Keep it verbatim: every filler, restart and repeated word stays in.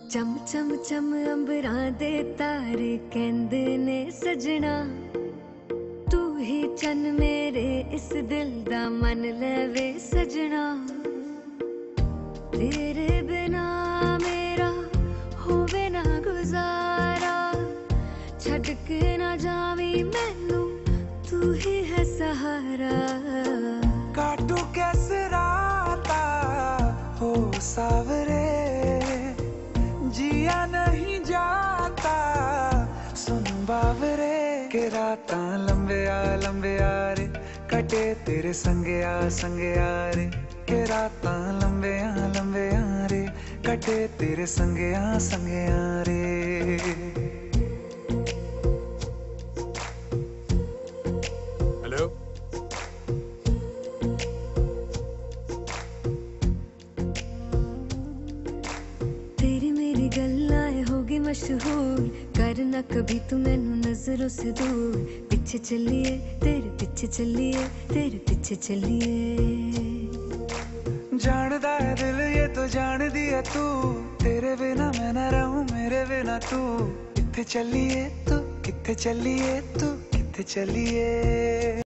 चम चम चम अंबरां दे तारे कहंदे ने सजना, तू ही चन मेरे इस दिल दा मन लवे सजना। तेरे बिना मेरा होवे ना गुजारा, छड़ के ना जावी मैनू तू ही है सहारा। काटू कैसे राता हो सावरे, जिया नहीं जाता सुन बावरे। के राता लंबे आ लंबे आ रे, कटे तेरे संगे आ संगे आ रे। के राता लंबे आ लंबे आ रे, कटे तेरे संगे आ संगे आ रे। हेलो, तेरी मेरी गल्लाएं होगी मशहूर, करना कभी तू मैनू नजरों से दूर। पीछे चलिए तेरे पीछे चलिए तेरे पीछे चलिए। जानदा है दिल ये तो जान दिया तू, तेरे बिना मैं ना रहूं मेरे बिना तू। किथे चलिए तू किथे चलिए तू किथे चलिए।